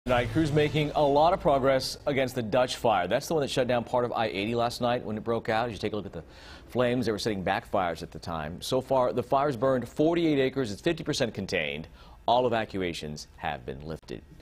Night crews making a lot of progress against the Dutch fire. That's the one that shut down part of I-80 last night when it broke out. As you take a look at the flames, they were setting backfires at the time. So far, the fire's burned 48 acres. It's 50% contained. All evacuations have been lifted.